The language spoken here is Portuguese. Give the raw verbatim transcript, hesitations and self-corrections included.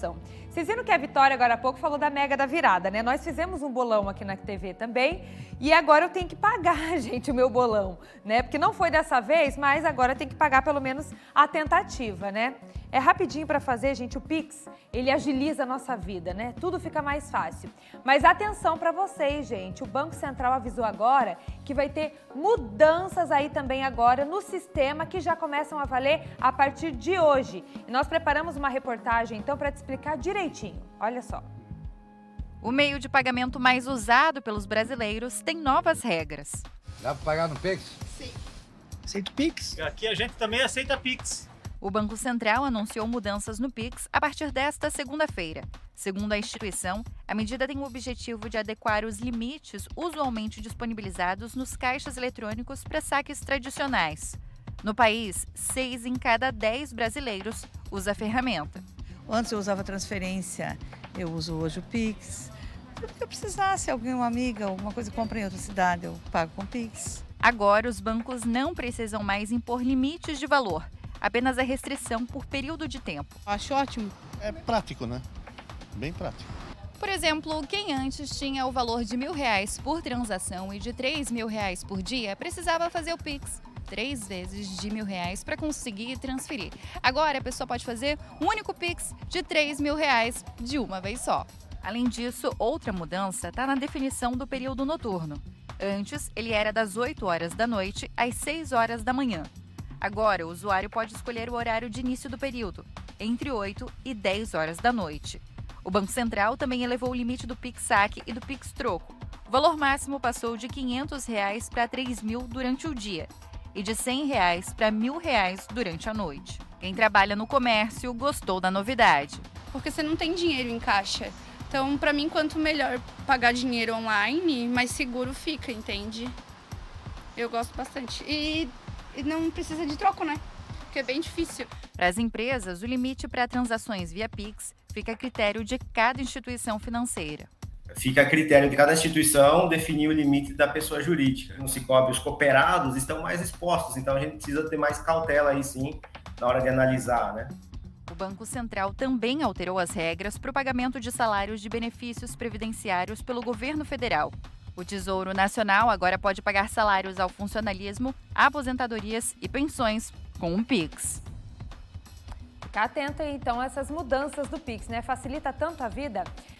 promoção. Vocês viram que a Vitória agora há pouco falou da Mega da Virada, né? Nós fizemos um bolão aqui na T V também e agora eu tenho que pagar, gente, o meu bolão, né? Porque não foi dessa vez, mas agora tem que pagar pelo menos a tentativa, né? É rapidinho para fazer, gente, o Pix, ele agiliza a nossa vida, né? Tudo fica mais fácil. Mas atenção para vocês, gente, o Banco Central avisou agora que vai ter mudanças aí também agora no sistema que já começam a valer a partir de hoje. E nós preparamos uma reportagem, então, para te explicar direitinho. Olha só. O meio de pagamento mais usado pelos brasileiros tem novas regras. Dá para pagar no Pix? Sim. Aceito Pix? Aqui a gente também aceita Pix. O Banco Central anunciou mudanças no Pix a partir desta segunda-feira. Segundo a instituição, a medida tem o objetivo de adequar os limites usualmente disponibilizados nos caixas eletrônicos para saques tradicionais. No país, seis em cada dez brasileiros usa a ferramenta. Antes eu usava transferência, eu uso hoje o Pix. Tudo que eu precisasse, alguém, uma amiga, alguma coisa que compra em outra cidade, eu pago com Pix. Agora, os bancos não precisam mais impor limites de valor, apenas a restrição por período de tempo. Acho ótimo. É prático, né? Bem prático. Por exemplo, quem antes tinha o valor de mil reais por transação e de três mil reais por dia, precisava fazer o Pix três vezes de mil reais para conseguir transferir. Agora, a pessoa pode fazer um único Pix de três mil reais de uma vez só. Além disso, outra mudança está na definição do período noturno. Antes, ele era das oito horas da noite às seis horas da manhã. Agora, o usuário pode escolher o horário de início do período, entre oito e dez horas da noite. O Banco Central também elevou o limite do Pix Saque e do Pix Troco. O valor máximo passou de quinhentos reais para três mil durante o dia e de cem reais para mil reais durante a noite. Quem trabalha no comércio gostou da novidade. Porque você não tem dinheiro em caixa. Então, para mim, quanto melhor pagar dinheiro online, mais seguro fica, entende? Eu gosto bastante. E, e não precisa de troco, né? Porque é bem difícil. Para as empresas, o limite para transações via Pix fica a critério de cada instituição financeira. Fica a critério de cada instituição definir o limite da pessoa jurídica. No Sicoob, os cooperados estão mais expostos, então a gente precisa ter mais cautela aí sim, na hora de analisar, né? O Banco Central também alterou as regras para o pagamento de salários de benefícios previdenciários pelo governo federal. O Tesouro Nacional agora pode pagar salários ao funcionalismo, aposentadorias e pensões com um Pix. Fica atento aí, então, a essas mudanças do Pix, né? Facilita tanto a vida.